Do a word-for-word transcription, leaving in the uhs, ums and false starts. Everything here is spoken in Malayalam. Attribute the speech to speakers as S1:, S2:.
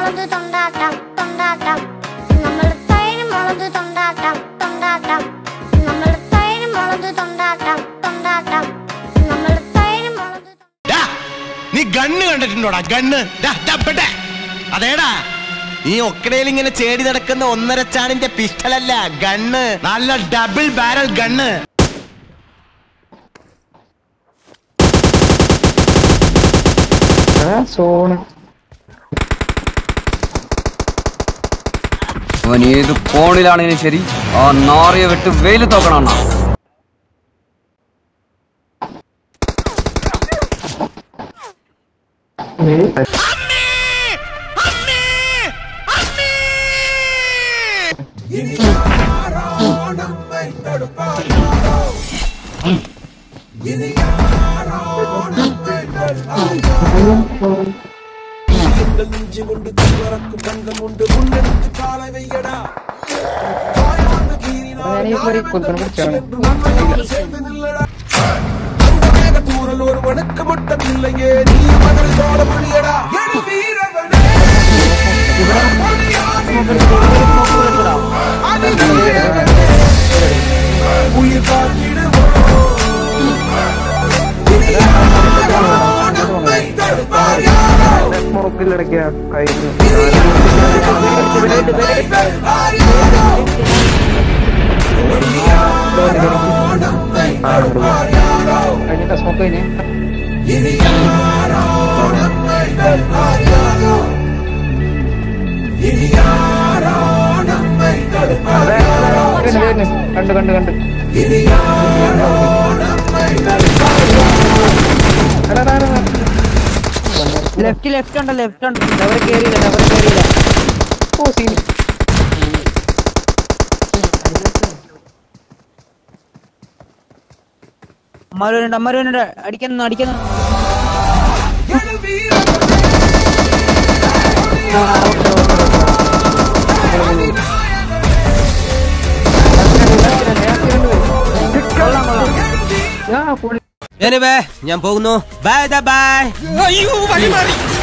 S1: മുളക് തൊണ്ടാട്ടം തൊണ്ടാട്ടം നമ്മൾ തൈര് മുളക് തൊണ്ടാട്ടം തൊണ്ടാട്ടം നമ്മൾ തൈര് മുളക് തൊണ്ടാട്ടം തൊണ്ടാട്ടം നമ്മൾ തൈര് മുളക്.
S2: നീ ഗണ്ണ് കണ്ടിട്ടുണ്ടോടാ? ഗണ്ണ് അതേടാ, നീ ഒക്കടയിൽ ഇങ്ങനെ ചേടി നടക്കുന്ന ഒന്നര ചാണിന്റെ പിസ്റ്റലല്ല, ഗണ്ണ്. നല്ല ഡബിൾ ബാരൽ ഗണ്ണ്.
S3: അവൻ ഏത് കോണിലാണെങ്കിലും ശരി ആ നാറിയെ വിട്ട് വെയിൽ തോക്കണം.
S4: കണ്ട് കണ്ട് കണ്ട് ലെഫ്റ്റ് ലെഫ്റ്റ് ഉണ്ട് ലെഫ്റ്റ് ഉണ്ട്. അവർ കേറിയില്ല അവർ കേറിയില്ല. ഓ സീൻ അമ്മാരുണ്ട് അമ്മാരുണ്ട് അടിക്കുന്നു അടിക്കുന്നു.
S2: ഞാൻ പോകുന്നു. Bye bye. അയ്യോ വഴി മാറി.